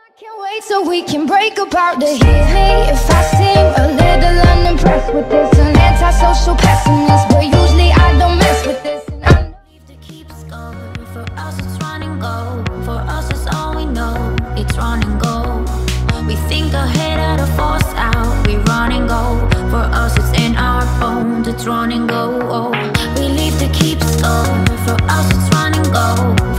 Can't wait so we can break apart to hear me if I seem a little unimpressed with this. An antisocial pessimist, but usually I don't mess with this. And I believe to keep score. For us it's run and go. For us it's all we know. It's run and go. We think ahead out of force out. We run and go. For us it's in our bones. It's run and go. We leave to keep score. For us it's run and go.